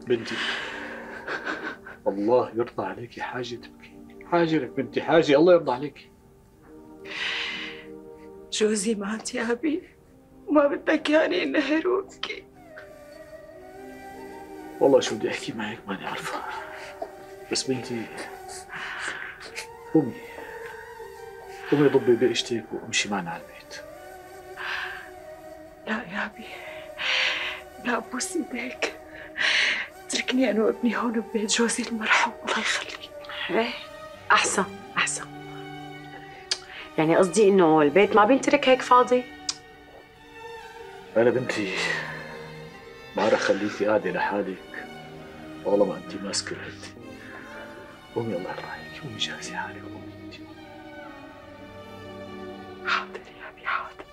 بنتي الله يرضى عليكي، حاجة تبكي، حاجة لك بنتي، حاجة الله يرضى عليكي. جوزي مات يا أبي، وما بدك يعني انهر وابكي. والله شو بدي احكي معك ماني عارفة، بس بنتي قومي قومي ضبي بقشتك وامشي معنا على البيت. لا يا أبي، لا بوس ايديك، اتركني أنا وابني هون ببيت جوزي المرحوم الله يخليك. ايه أحسن أحسن. يعني قصدي إنه البيت ما بينترك هيك فاضي. أنا بنتي ما رح خليكي قاعدة لحالك طالما أنت ماسكة الهدي. قومي الله يرضى عليك، قومي جهزي حالك، قومي بنتي. حاضر يا أبي حاضر.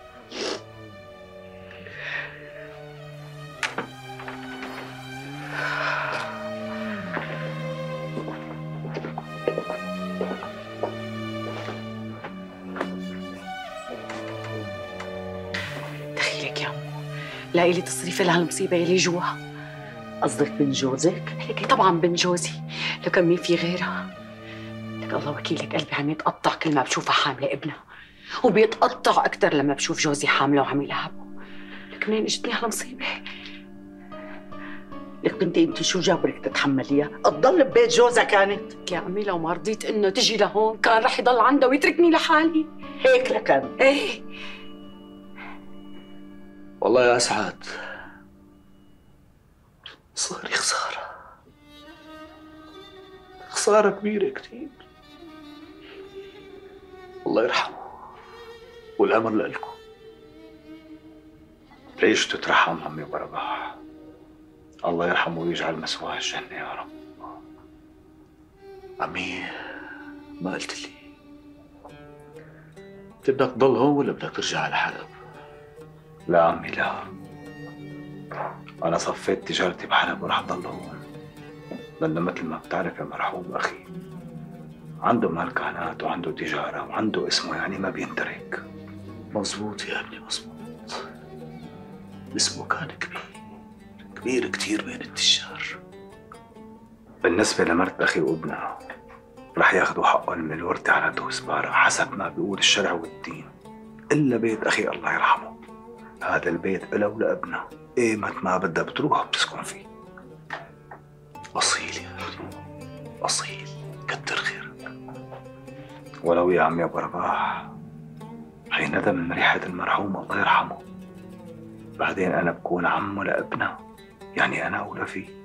دخيلك يا أمو، لاقي لي تصريف لهالمصيبة يلي جوا. قصدك بنت جوزك؟ لك طبعا بنت جوزي، لو كان مين في غيرها. لك الله وكيلك قلبي عم يتقطع كل ما بشوفها حاملة ابنها، وبيتقطع أكثر لما بشوف جوزي حاملة وعم يلعبه. لك منين اجتني هالمصيبة؟ لك بنتي انت شو جابرك تتحمليها؟ تضل ببيت جوزها كانت؟ يا عمي لو ما رضيت انه تجي لهون كان رح يضل عنده ويتركني لحالي. هيك لكان. ايه والله يا أسعد صار لي خسارة، خسارة كبيرة كتير. الله يرحمه والأمر لإلكم. ليش تترحم عمي برباح؟ الله يرحمه ويجعل مسواه الجنة يا رب. عمي ما قلت لي انت بدك تضل هون ولا بدك ترجع على حلب؟ لا عمي لا، أنا صفيت تجارتي بحلب ورح ضل هون، لأنه مثل ما بتعرف يا مرحوم أخي عنده مالكانات وعنده تجارة وعنده اسمه، يعني ما بينترك. مزبوط يا ابني مزبوط، اسمه كان كبير كبير كتير بين التجار. بالنسبة لمرت أخي وابنها رح ياخذوا حقهم من الورثة على دوسبارة حسب ما بيقول الشرع والدين، إلا بيت أخي الله يرحمه، هذا البيت إله ولابنها، إيمت ما بدها بتروح بتسكن فيه. أصيل يا ابني أصيل، كتر خيرك. ولو يا عمي أبو رباح هي ندى من ريحة المرحوم الله يرحمه، بعدين أنا بكون عمه لابنها، يعني أنا أولى فيه.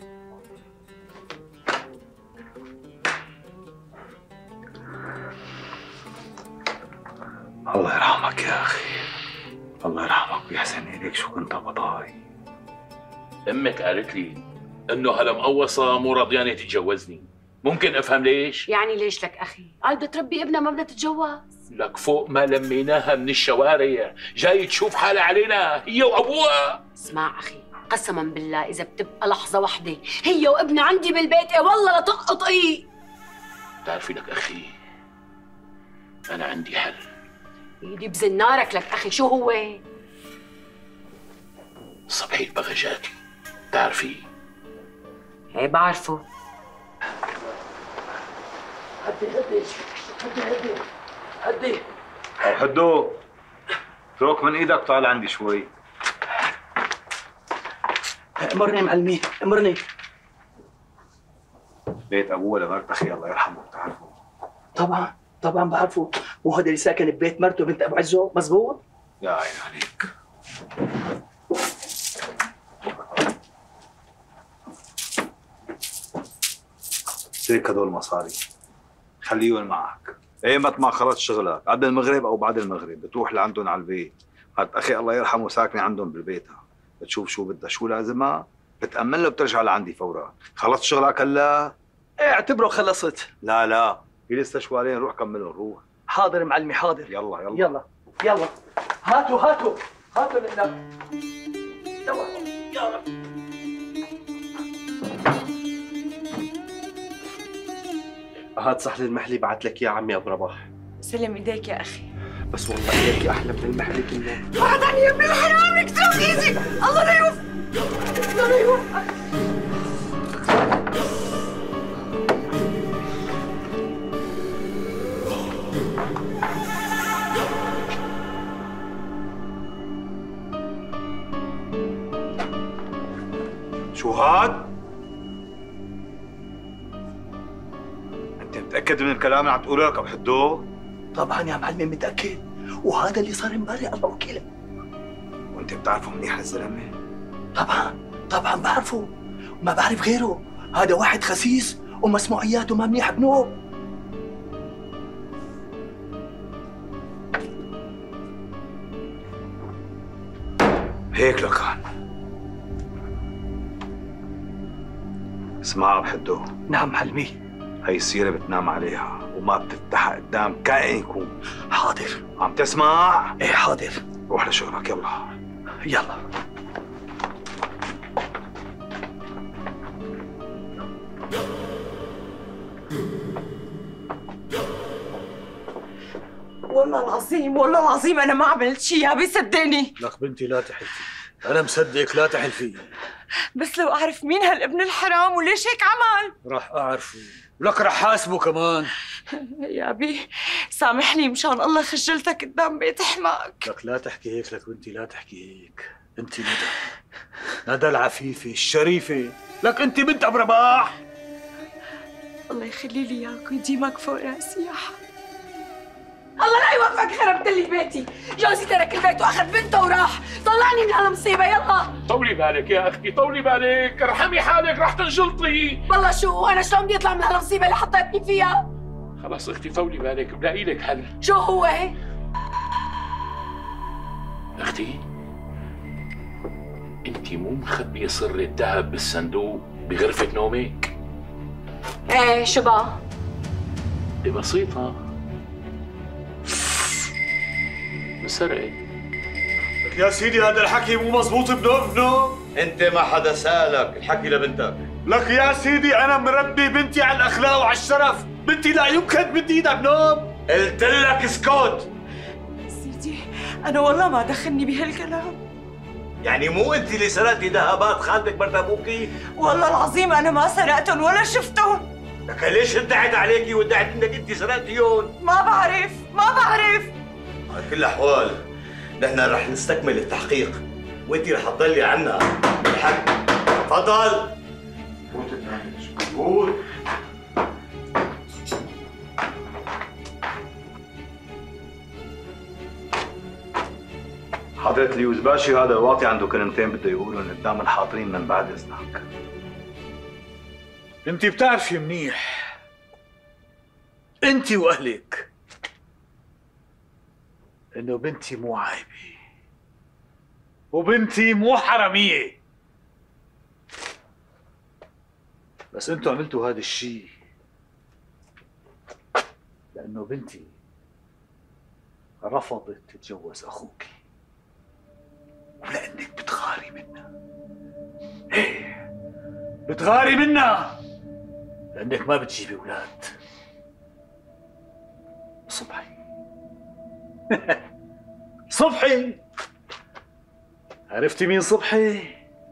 الله يرحمك يا أخي، الله يرحمك ويحسن إليك. شو كنت بضاي؟ امك قالت لي انه هالمقوصه مو راضيانه تتجوزني، ممكن افهم ليش؟ يعني ليش لك اخي؟ قال بدها تربي ابنها ما بدها تتجوز. لك فوق ما لميناها من الشوارع جاي تشوف حالها علينا هي وابوها. اسمع اخي، قسما بالله اذا بتبقى لحظه واحده هي وابنها عندي بالبيت والله لا تقطعي. بتعرفي لك اخي انا عندي حل. ايدي بزنارك لك اخي. شو هو؟ صبحي البغجاتي بتعرفي؟ ايه بعرفه. هدي أو حدو اترك من إيدك، طالع عندي شوي. امرني معلمي امرني. بيت أبوه لمرت أخي الله يرحمه بتعرفه؟ طبعا طبعا بعرفه، مو هذا اللي ساكن ببيت مرته بنت ابو عزو؟ مزبوط. يا عين عليك. سيك هدول مصاري خليهم معك، ايمت ما خلص شغلك قبل المغرب او بعد المغرب بتروح لعندهم على البيت. هات اخي الله يرحمه ساكنه عندهم بالبيتها، بتشوف شو بدها شو لازمها بتأمن له بترجع لعندي فورا. خلصت شغلك هلا؟ اعتبره خلصت. لا في لسه شوالين، روح كملهم روح. حاضر معلمي حاضر. يلا يلا هاتوا لنا. يلا هات صحن المحلي بعت لك يا عمي ابو رباح. سلم ايديك يا اخي. بس والله اياك احلى من المحلي كله. بعد عن يمي وحرامك ترك ايدي. الله لا يوفقك الله لا يوفقك. شو هاد؟ انت متأكد من الكلام اللي عم تقوله لك ابو حدو؟ طبعا يا معلمي متأكد، وهذا اللي صار امبارح الله وكيلك. وانت بتعرفه منيح الزلمه؟ طبعا بعرفه، ما بعرف غيره. هذا واحد خسيس ومسموعياته ما منيح بنوب. هيك لكان. اسمع ابو حدو. نعم معلمي. هي السيرة بتنام عليها وما بتفتحها قدام كائن يكون. حاضر. عم تسمع؟ ايه حاضر. روح لشغلك يلا. يلا. والله العظيم انا ما عملت شيء يا صدقني. لك بنتي لا تحلفي، انا مصدقك لا تحلفي. بس لو اعرف مين هالابن الحرام وليش هيك عمل. راح اعرفه، لك راح حاسبه كمان. يا ابي سامحني مشان الله خجلتك قدام بيت حماك. لك لا تحكي هيك، لك بنتي لا تحكي هيك. انت ندى العفيفه الشريفه، لك انت بنت ابو رباح. الله يخلي لي اياك ويديمك فوق راسي يا حبيبي. الله لا يوفقك، خربت لي بيتي. جوزي ترك البيت واخذ بنته وراح. طلعني من هالمصيبه يلا. طولي بالك يا اختي، طولي بالك، ارحمي حالك رح تنجلطي. والله شو انا شلون بدي اطلع من هالمصيبه اللي حطيتني فيها؟ خلص اختي طولي بالك، بلاقي لك حل. شو هو؟ اختي انت مو مخبيه سر الذهب بالصندوق بغرفه نومك؟ ايه شو بقى؟ بسيطه، انسرقت. لك يا سيدي هذا الحكي مو مزبوط بنوب. انت ما حدا سالك، الحكي لبنتك. لك يا سيدي انا مربي بنتي على الاخلاق وعلى الشرف، بنتي لا يمكن تمد ايدها بنوب. قلت لك اسكت. سيدي انا والله ما دخلني بهالكلام. يعني مو انت اللي سرقتي ذهبات خالتك مرت ابوكي؟ والله العظيم انا ما سرقتهم ولا شفتهم. لك ليش ادعت عليكي وادعت انك انت سرقتيهم؟ ما بعرف. على كل الاحوال نحن رح نستكمل التحقيق وانت رح تضلي عنا بالحق. تفضل. قول. حضرة اليوز باشي هذا الواطي عنده كلمتين بده يقولهم قدام الحاضرين من بعد اذنك. انت بتعرفي منيح انت واهلك انه بنتي مو عايبه وبنتي مو حراميه، بس انتوا عملتوا هذا الشيء لانه بنتي رفضت تتجوز اخوك ولانك بتغاري منها. ايه بتغاري منها لانك ما بتجيبي اولاد. صبحي صبحي، عرفتي مين صبحي؟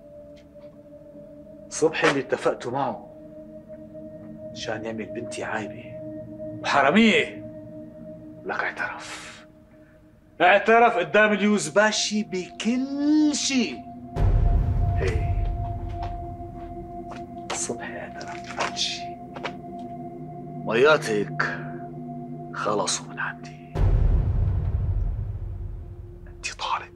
صبحي اللي اتفقتوا معه عشان يعمل بنتي عايبه وحراميه. لك اعترف قدام اليوز باشي بكل شيء. ايه صبحي اعترف بكل شيء. مياتك خلصوا من عندي. انت طالق.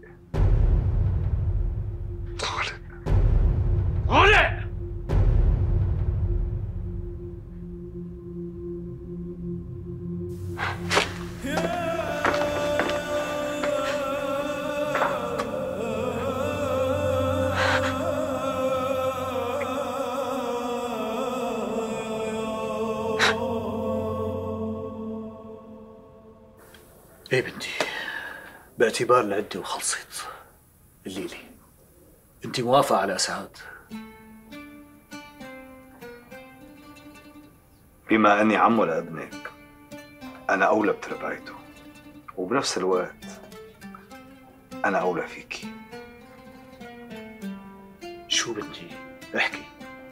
ايه بنتي، باعتبار العدة وخلصت الليلة انت موافقة على اسعاد؟ بما اني عمه لابنك انا اولى بتربايته، وبنفس الوقت انا اولى فيكي. شو بنتي؟ احكي.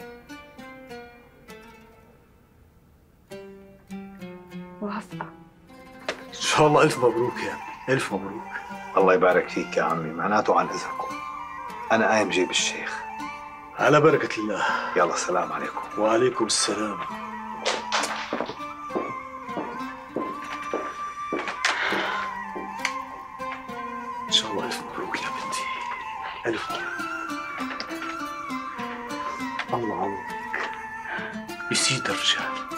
موافقة. ان شاء الله الف مبروك يا عمي، الف مبروك. الله يبارك فيك يا عمي، معناته عن اذنكم انا قايم جيب الشيخ. على بركة الله. يلا السلام عليكم. وعليكم السلام. إن شاء الله ألف مبروك يا بنتي. ألف مبروك. الله عوضك. يسيد الرجال.